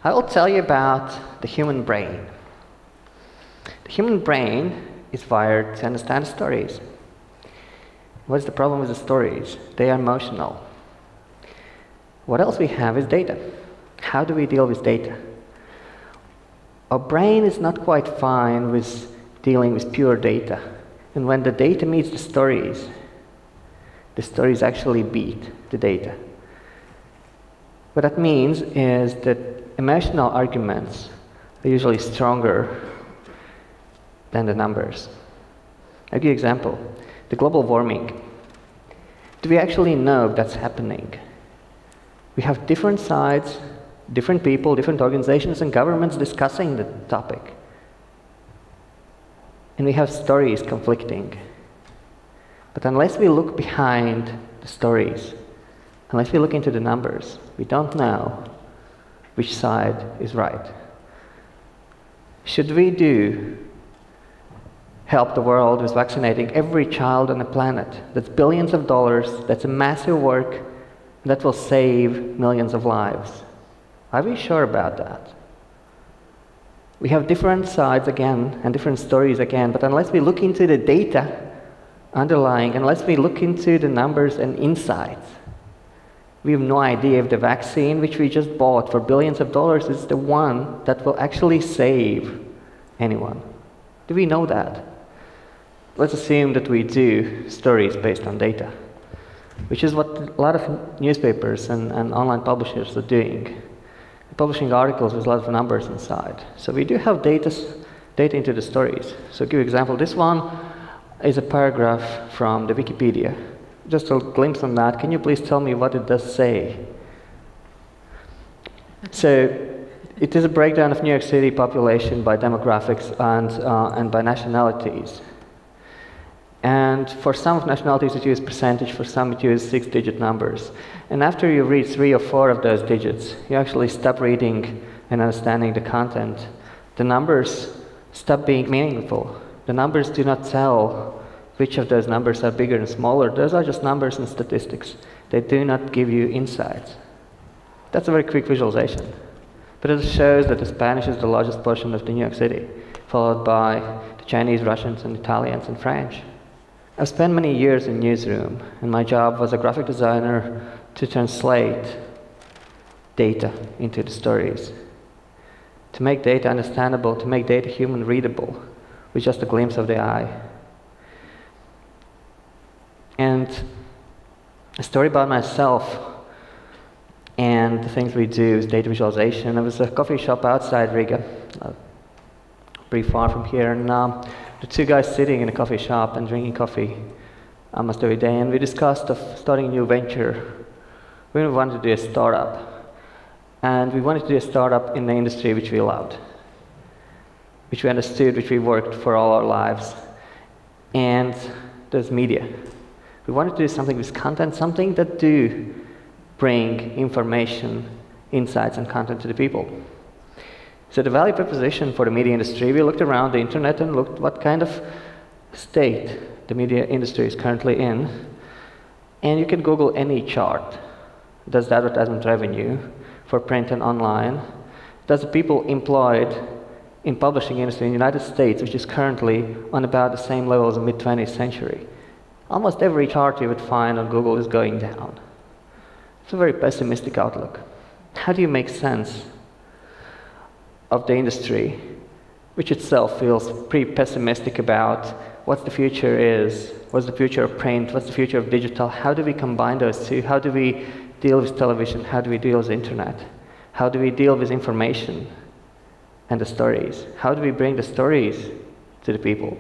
I will tell you about the human brain. The human brain is wired to understand stories. What's the problem with the stories? They are emotional. What else we have is data. How do we deal with data? Our brain is not quite fine with dealing with pure data. And when the data meets the stories actually beat the data. What that means is that emotional arguments are usually stronger than the numbers. I'll give you an example. The global warming. Do we actually know if that's happening? We have different sides, different people, different organizations and governments discussing the topic. And we have stories conflicting. But unless we look behind the stories, unless we look into the numbers, we don't know which side is right. Should we help the world with vaccinating every child on the planet? That's billions of dollars, that's a massive work, that will save millions of lives. Are we sure about that? We have different sides again, and different stories again, but unless we look into the data underlying, unless we look into the numbers and insights, we have no idea if the vaccine which we just bought for billions of dollars is the one that will actually save anyone. Do we know that? Let's assume that we do stories based on data, which is what a lot of newspapers and online publishers are doing. They're publishing articles with a lot of numbers inside. So we do have data into the stories. So I'll give you an example. This one is a paragraph from the Wikipedia. Just a glimpse on that. Can you please tell me what it does say? So it is a breakdown of New York City population by demographics and by nationalities. And for some nationalities it uses percentage, for some it uses 6-digit numbers. And after you read 3 or 4 of those digits, you actually stop reading and understanding the content. The numbers stop being meaningful. The numbers do not tell which of those numbers are bigger and smaller. Those are just numbers and statistics. They do not give you insights. That's a very quick visualization. But it shows that the Spanish is the largest portion of the New York City, followed by the Chinese, Russians, and Italians, and French. I've spent many years in newsroom, and my job was a graphic designer to translate data into the stories, to make data understandable, to make data human readable, with just a glimpse of the eye. And a story about myself and the things we do is data visualization. There was a coffee shop outside Riga, pretty far from here, and the 2 guys sitting in a coffee shop and drinking coffee almost every day, and we discussed of starting a new venture. We wanted to do a startup, and we wanted to do a startup in the industry which we loved, which we understood, which we worked for all our lives, and there's media. We wanted to do something with content, something that do bring information, insights, and content to the people. So the value proposition for the media industry, we looked around the internet and looked what kind of state the media industry is currently in. And you can Google any chart. Does the advertisement revenue for print and online? Does the people employed in publishing industry in the United States, which is currently on about the same level as the mid-20th century? Almost every chart you would find on Google is going down. It's a very pessimistic outlook. How do you make sense of the industry, which itself feels pretty pessimistic about what the future is, what's the future of print, what's the future of digital? How do we combine those two? How do we deal with television? How do we deal with the internet? How do we deal with information and the stories? How do we bring the stories to the people?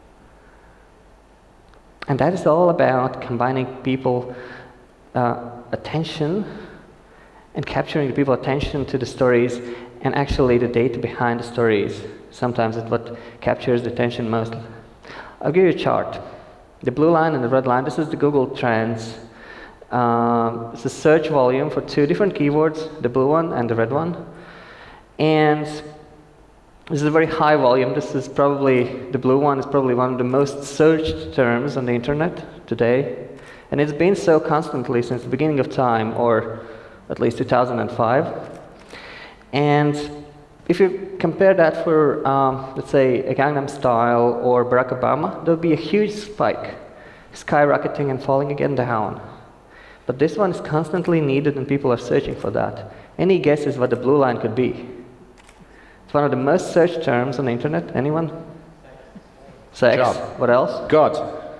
And that is all about combining people attention and capturing the people's attention to the stories and actually the data behind the stories. Sometimes it's what captures the attention most. I'll give you a chart. The blue line and the red line, this is the Google Trends. It's a search volume for 2 different keywords, the blue one and the red one. And this is a very high volume. This is probably, the blue one is probably one of the most searched terms on the internet today. And it's been so constantly since the beginning of time, or at least 2005. And if you compare that for, let's say, a Gangnam Style or Barack Obama, there would be a huge spike, skyrocketing and falling again down. But this one is constantly needed and people are searching for that. Any guesses what the blue line could be? It's one of the most searched terms on the internet. Anyone? Sex. Job. What else? God.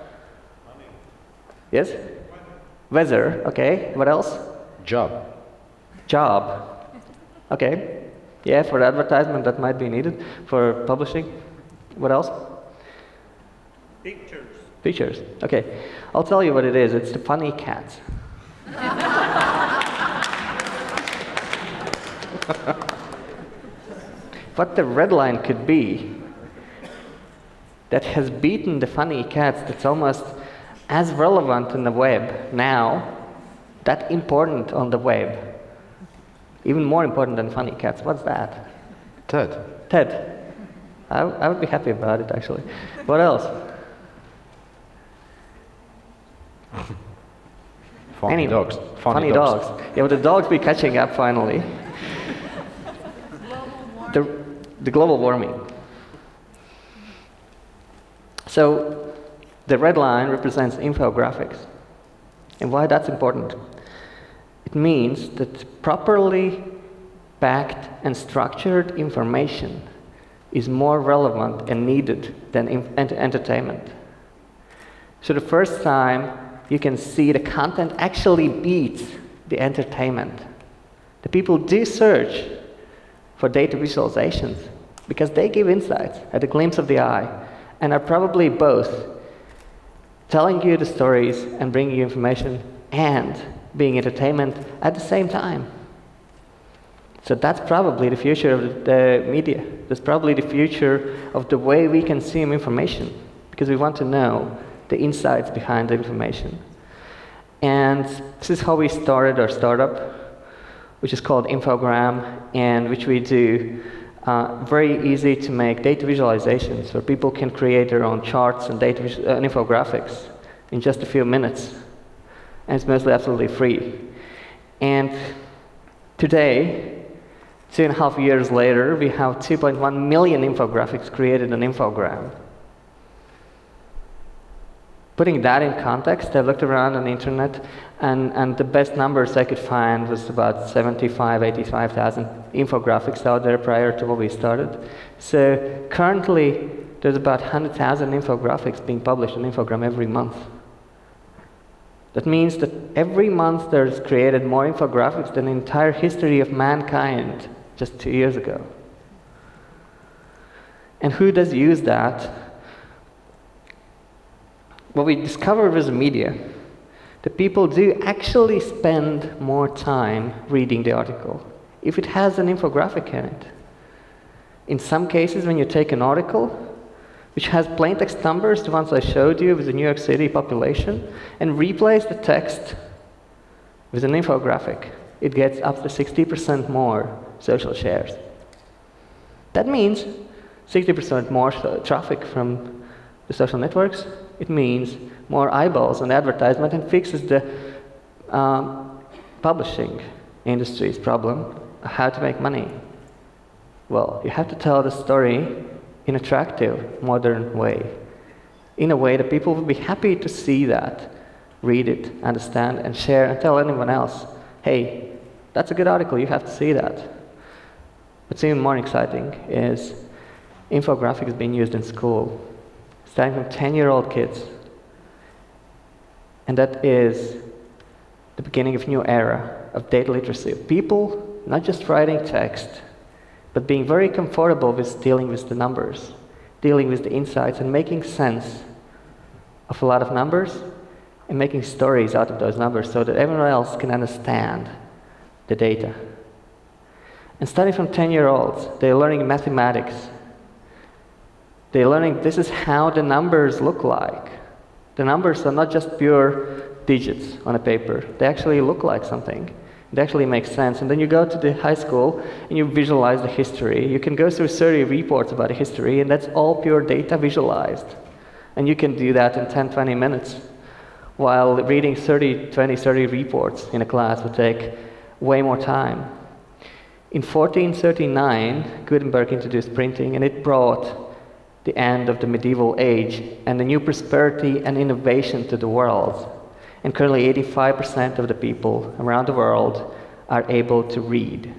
Yes? Weather. Okay. What else? Job. Job. Okay. Yeah, for advertisement that might be needed. For publishing. What else? Pictures. Pictures. Okay. I'll tell you what it is. It's the funny cat. What the red line could be that has beaten the funny cats, that's almost as relevant in the web now, that important on the web, even more important than funny cats. What's that? TED. TED. I would be happy about it, actually. What else? Funny dogs. Funny dogs. Yeah, but the dogs be catching up finally. The global warming. So the red line represents infographics. And why that's important? It means that properly backed and structured information is more relevant and needed than entertainment. So the first time you can see the content actually beats the entertainment. The people do search for data visualizations because they give insights at a glimpse of the eye and are probably both telling you the stories and bringing you information and being entertainment at the same time. So that's probably the future of the media. That's probably the future of the way we consume information, because we want to know the insights behind the information. And this is how we started our startup, which is called Infogram, and which we do very easy to make data visualizations where people can create their own charts and data and infographics in just a few minutes. And it's mostly absolutely free. And today, 2.5 years later, we have 2.1 million infographics created on Infogram. Putting that in context, I looked around on the internet, and the best numbers I could find was about 75,000, 85,000 infographics out there prior to what we started. So currently, there's about 100,000 infographics being published on Infogram every month. That means that every month there's created more infographics than the entire history of mankind just 2 years ago. And who does use that? What we discovered was the media. The people do actually spend more time reading the article if it has an infographic in it. In some cases, when you take an article which has plain text numbers, the ones I showed you with the New York City population, and replace the text with an infographic, it gets up to 60% more social shares. That means 60% more traffic from the social networks. It means more eyeballs on advertisement and fixes the publishing industry's problem, how to make money. Well, you have to tell the story in an attractive, modern way, in a way that people will be happy to see that, read it, understand, and share, and tell anyone else, hey, that's a good article, you have to see that. What's even more exciting is infographics being used in school, starting from 10-year-old kids. And that is the beginning of a new era of data literacy. People not just writing text, but being very comfortable with dealing with the numbers, dealing with the insights, and making sense of a lot of numbers, and making stories out of those numbers so that everyone else can understand the data. And starting from 10-year-olds, they're learning mathematics. They're learning this is how the numbers look like. The numbers are not just pure digits on a paper. They actually look like something. It actually makes sense. And then you go to the high school and you visualize the history. You can go through 30 reports about the history, and that's all pure data visualized. And you can do that in 10, 20 minutes, while reading 30 reports in a class would take way more time. In 1439, Gutenberg introduced printing, and it brought the end of the medieval age and a new prosperity and innovation to the world. And currently 85% of the people around the world are able to read.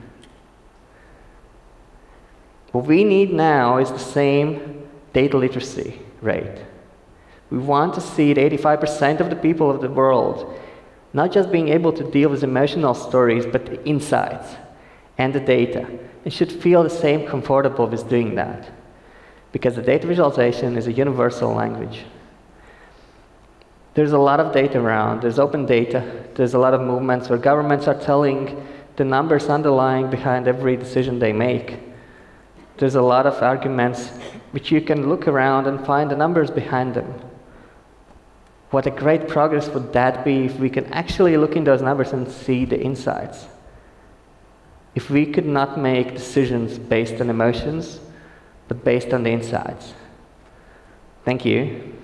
What we need now is the same data literacy rate. We want to see that 85% of the people of the world not just being able to deal with emotional stories, but the insights and the data, and should feel the same comfortable with doing that. Because the data visualization is a universal language. There's a lot of data around, there's open data, there's a lot of movements where governments are telling the numbers underlying behind every decision they make. There's a lot of arguments which you can look around and find the numbers behind them. What a great progress would that be if we can actually look in those numbers and see the insights. If we could not make decisions based on emotions, but based on the insights. Thank you.